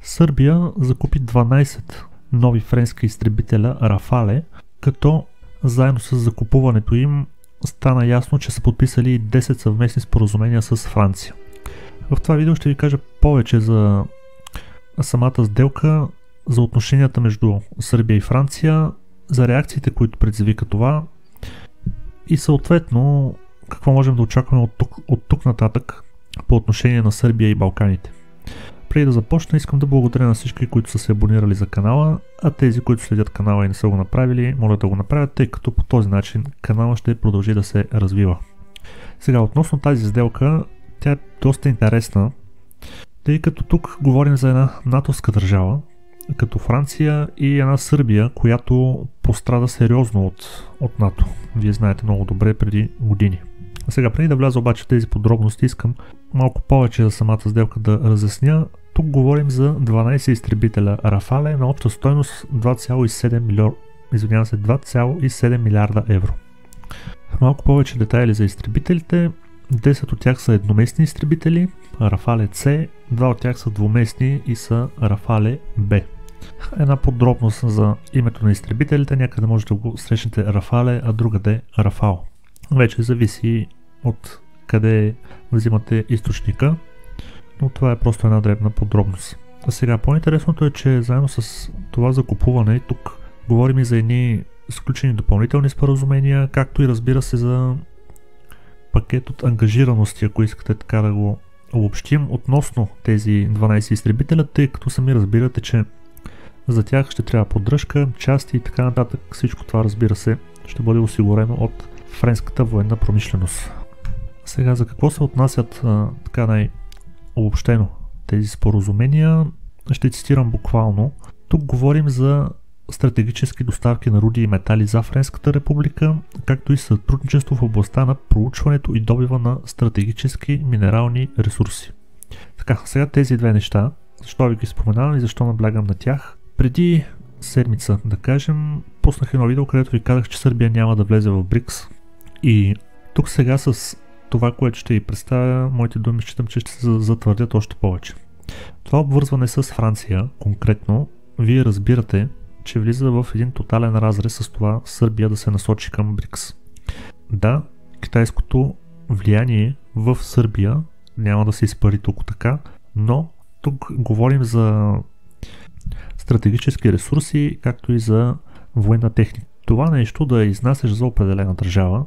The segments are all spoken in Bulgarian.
Сърбия закупи 12 нови френски изтребителя Рафале, като заедно с закупуването им стана ясно, че са подписали 10 съвместни споразумения с Франция. В това видео ще ви кажа повече за самата сделка, за отношенията между Сърбия и Франция, за реакциите, които предизвика това и съответно какво можем да очакваме от тук нататък по отношение на Сърбия и Балканите. Преди да започна, искам да благодаря на всички, които са се абонирали за канала, а тези, които следят канала и не са го направили, моля да го направят, тъй като по този начин канала ще продължи да се развива. Сега, относно тази сделка, тя е доста интересна, тъй като тук говорим за една натовска държава, като Франция, и една Сърбия, която пострада сериозно от НАТО. Вие знаете много добре преди години. А сега, преди да вляза обаче в тези подробности, искам малко повече за самата сделка да разясня. Тук говорим за 12 изтребителя Рафале на обща стойност 2,7 милиарда евро. Малко повече детайли за изтребителите. 10 от тях са едноместни изтребители, Рафале C, 2 от тях са двуместни и са Рафале B. Една подробност за името на изтребителите, някъде може да го срещнете Рафале, а другаде Рафал. Вече зависи от къде взимате източника, но това е просто една дребна подробност. А сега по-интересното е, че заедно с това закупуване, тук говорим и за едни сключени допълнителни споразумения, както и разбира се за пакет от ангажираности, ако искате така да го обобщим, относно тези 12 изтребителя, тъй като сами разбирате, че за тях ще трябва поддръжка, части и така нататък. Всичко това, разбира се, ще бъде осигурено от френската военна промишленост. Сега, за какво се отнасят така най-обобщено тези споразумения, ще цитирам буквално. Тук говорим за стратегически доставки на руди и метали за Френската република, както и сътрудничество в областта на проучването и добива на стратегически минерални ресурси. Така, сега тези две неща, защо ви ги споменавам и защо наблягам на тях. Преди седмица, да кажем, пуснах едно видео, където ви казах, че Сърбия няма да влезе в БРИКС. И тук сега с това, което ще ви представя, моите думи считам, че ще се затвърдят още повече. Това обвързване с Франция, конкретно, вие разбирате, че влиза в един тотален разрез с това Сърбия да се насочи към БРИКС. Да, китайското влияние в Сърбия няма да се изпари тук така, но тук говорим за стратегически ресурси, както и за военна техника. Това нещо да изнасяш за определена държава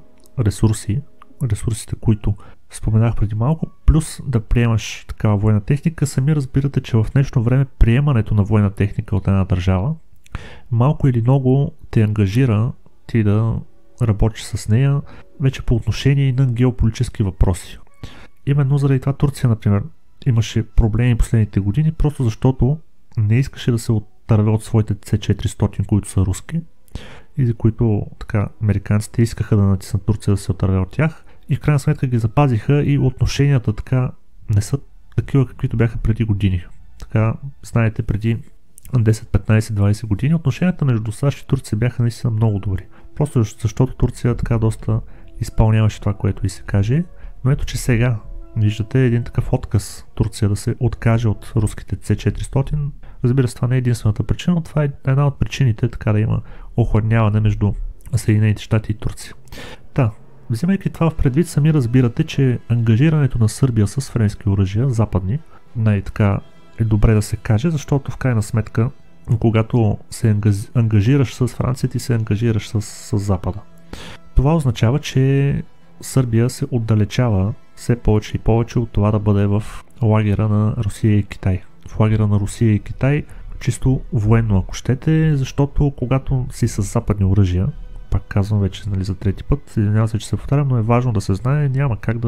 ресурсите, които споменах преди малко, плюс да приемаш такава военна техника, сами разбирате, че в днешно време приемането на военна техника от една държава малко или много те ангажира ти да работиш с нея вече по отношение и на геополитически въпроси. Именно заради това Турция, например, имаше проблеми последните години, просто защото не искаше да се отърве от своите C-400, които са руски, и за които така американците искаха да натиснат Турция да се отърве от тях, и в крайна сметка ги запазиха и отношенията така не са такива, каквито бяха преди години. Така, знаете, преди 10, 15, 20 години отношенията между САЩ и Турция бяха наистина много добри. Просто защото Турция така доста изпълняваше това, което и се каже. Но ето, че сега виждате един такъв отказ Турция да се откаже от руските C-400. Разбира се, това не е единствената причина, но това е една от причините така да има охладняване между Съединените щати и Турция. Да, взимайки това в предвид, сами разбирате, че ангажирането на Сърбия с френски оръжия, западни, най-така е добре да се каже, защото в крайна сметка, когато се ангажираш с Франция, ти се ангажираш с Запада. Това означава, че Сърбия се отдалечава все повече и повече от това да бъде в лагера на Русия и Китай. В лагера на Русия и Китай чисто военно, ако щете, защото когато си с западни оръжия, пак казвам вече за трети път, извинявам се, че се повтарям, но е важно да се знае, няма как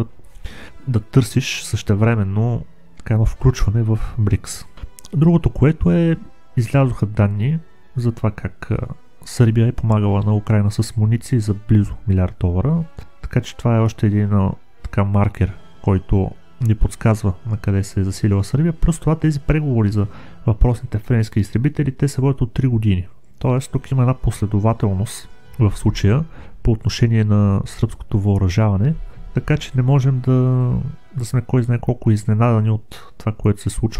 да търсиш същевременно едно включване в БРИКС. Другото, което е, излязоха данни за това как Сърбия е помагала на Украйна с муниции за близо $1 милиард, така че това е още един така маркер, който ни подсказва на къде се е засилила Сърбия. Плюс това, тези преговори за въпросните френски изтребители, те се водят от 3 години. Тоест тук има една последователност в случая по отношение на сръбското въоръжаване, така че не можем да сме кой знае колко изненадани от това, което се случва.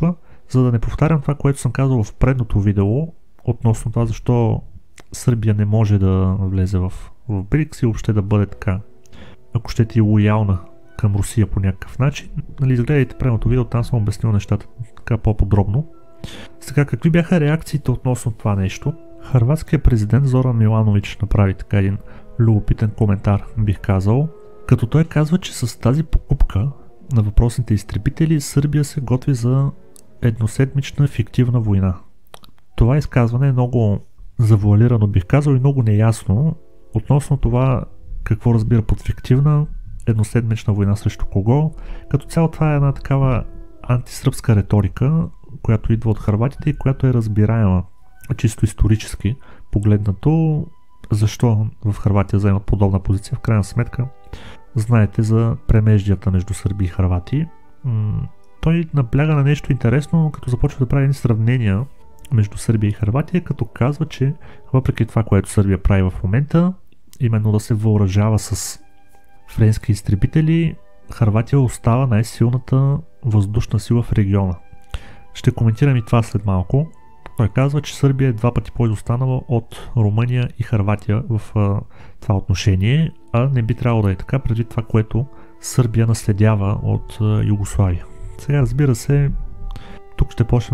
За да не повтарям това, което съм казал в предното видео, относно това защо Сърбия не може да влезе в БРИКС и въобще да бъде така, ако щете, лоялна към Русия по някакъв начин. Нали, изгледайте предното видео, там съм обяснил нещата така по-подробно. Сега, какви бяха реакциите относно това нещо? Хърватският президент Зоран Миланович направи така един любопитен коментар, бих казал, като той казва, че с тази покупка на въпросните изтребители Сърбия се готви за едноседмична фиктивна война. Това изказване е много завуалирано, бих казал, и много неясно относно това какво разбира под фиктивна едноседмична война срещу кого. Като цяло това е една такава антисръбска риторика, която идва от хърватите и която е разбираема чисто исторически погледнато. Защо в Хърватия заемат подобна позиция? В крайна сметка знаете за премеждията между сърби и хървати. Той набляга на нещо интересно, като започва да прави едни сравнения между Сърбия и Хърватия, като казва, че въпреки това, което Сърбия прави в момента, именно да се въоръжава с френски изтребители, Хърватия остава най-силната въздушна сила в региона. Ще коментирам и това след малко. Той казва, че Сърбия е два пъти по-изостанала от Румъния и Хърватия в това отношение, а не би трябвало да е така, предвид това, което Сърбия наследява от Югославия. Сега, разбира се, тук ще почнем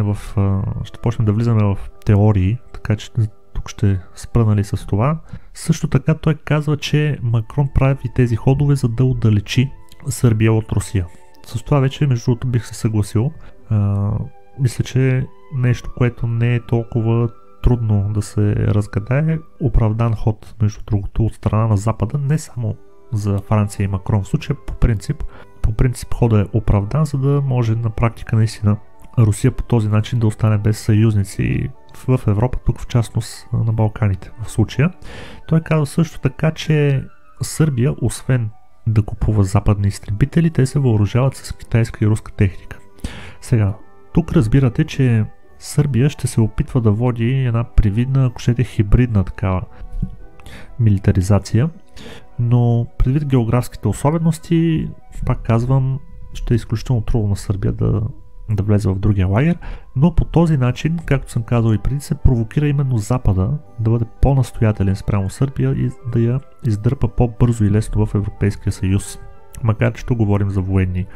да влизаме в теории, така че тук ще спра, нали, с това. Също така той казва, че Макрон прави тези ходове, за да отдалечи Сърбия от Русия. С това вече, между другото, бих се съгласил. Мисля, че нещо, което не е толкова трудно да се разгадае, оправдан ход, между другото, от страна на Запада, не само за Франция и Макрон в случая, по принцип хода е оправдан, за да може на практика наистина Русия по този начин да остане без съюзници в Европа, тук в частност на Балканите в случая. Той казва също така, че Сърбия, освен да купува западни изтребители, те се въоръжават с китайска и руска техника. Сега, тук разбирате, че Сърбия ще се опитва да води една привидна, ако щете, хибридна такава милитаризация, но предвид географските особености, пак казвам, ще е изключително трудно на Сърбия да влезе в другия лагер, но по този начин, както съм казал и преди, се провокира именно Запада да бъде по-настоятелен спрямо Сърбия и да я издърпа по-бързо и лесно в Европейския съюз. Макар че тук говорим за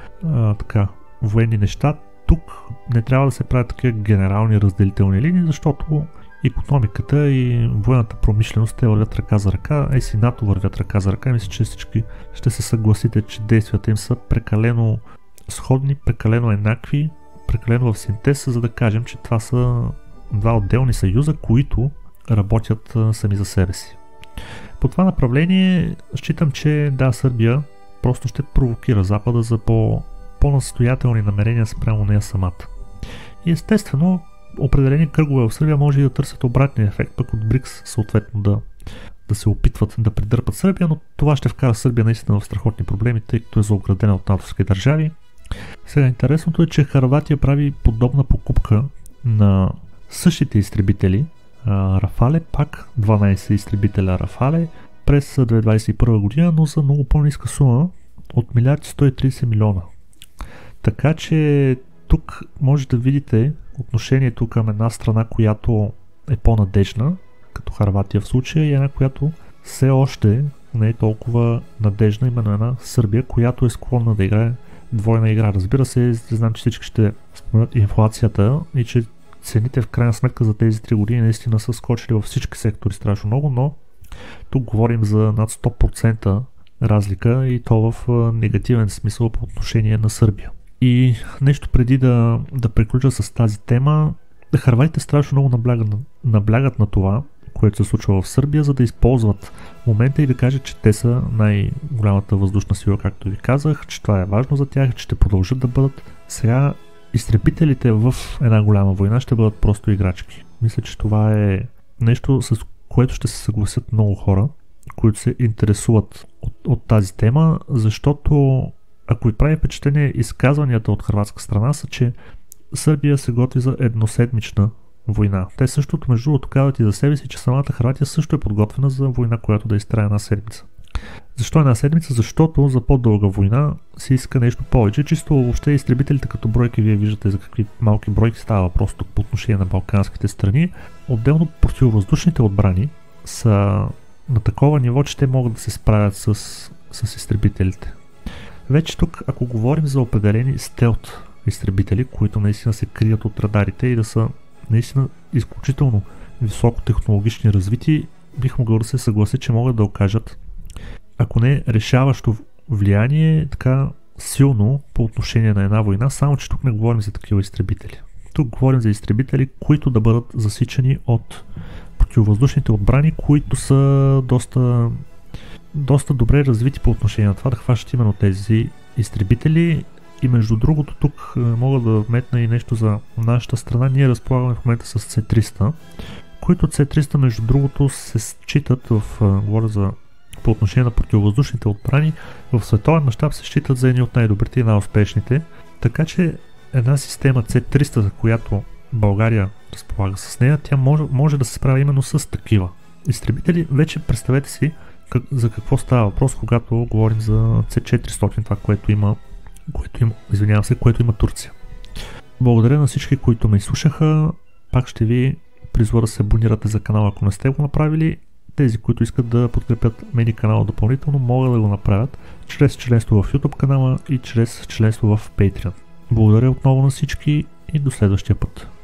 военни неща, тук не трябва да се правят такива генерални разделителни линии, защото икономиката и военната промишленост те вървят ръка за ръка, и си НАТО вървят ръка за ръка. Мисля, че всички ще се съгласите, че действията им са прекалено сходни, прекалено еднакви, прекалено в синтез, за да кажем, че това са два отделни съюза, които работят сами за себе си. По това направление считам, че да, Сърбия просто ще провокира Запада за по-настоятелни намерения спрямо нея самата. И естествено, определени кръгове в Сърбия може и да търсят обратния ефект, пък от БРИКС съответно да се опитват да придърпат Сърбия, но това ще вкара Сърбия наистина в страхотни проблеми, тъй като е заоградена от натовски държави. Сега интересното е, че Хърватия прави подобна покупка на същите изтребители, Рафале, пак 12 изтребителя Рафале през 2021 година, но за много по-ниска сума от 1,130 милиона. Така че тук може да видите отношението към една страна, която е по-надежна, като Хърватия в случая, и една, която все още не е толкова надежна, именно една Сърбия, която е склонна да играе двойна игра. Разбира се, знам, че всички ще споменат инфлацията и че цените в крайна сметка за тези 3 години наистина са скочили във всички сектори страшно много, но тук говорим за над 100% разлика и то в негативен смисъл по отношение на Сърбия. И нещо преди да приключа с тази тема, хърватите страшно много наблягат на това, което се случва в Сърбия, за да използват момента и да кажат, че те са най-голямата въздушна сила, както ви казах, че това е важно за тях, че ще продължат да бъдат. Сега изтребителите в една голяма война ще бъдат просто играчки. Мисля, че това е нещо, с което ще се съгласят много хора, които се интересуват от тази тема, защото ако ви прави впечатление, изказванията от хърватска страна са, че Сърбия се готви за едноседмична война. Те същото, между другото, казват и за себе си, че самата Хърватия също е подготвена за война, която да изтрае една седмица. Защо една седмица? Защото за по-дълга война се иска нещо повече. Чисто въобще изтребителите като бройки, вие виждате за какви малки бройки става въпрос тук по отношение на балканските страни. Отделно противовъздушните отбрани са на такова ниво, че те могат да се справят с изтребителите. Вече тук, ако говорим за определени стелт изтребители, които наистина се крият от радарите и да са наистина изключително високотехнологични развити, бих могъл да се съглася, че могат да окажат, ако не решаващо влияние, така силно по отношение на една война, само че тук не говорим за такива изтребители. Тук говорим за изтребители, които да бъдат засичани от противовъздушните отбрани, които са доста добре развити по отношение на това да хващат именно тези изтребители. И между другото тук мога да вметна и нещо за нашата страна. Ние разполагаме в момента с C-300, които C-300 между другото се считат говоря за по отношение на противовъздушните отбрани, в световен мащаб се считат за едни от най-добрите и най-успешните. Така че една система C-300, за която България разполага с нея, тя може да се справя именно с такива изтребители. Вече представете си за какво става въпрос, когато говорим за C-400, това, което има Турция. Благодаря на всички, които ме изслушаха. Пак ще ви призова да се абонирате за канала, ако не сте го направили. Тези, които искат да подкрепят мен и канала допълнително, могат да го направят чрез членство в YouTube канала и чрез членство в Patreon. Благодаря отново на всички и до следващия път.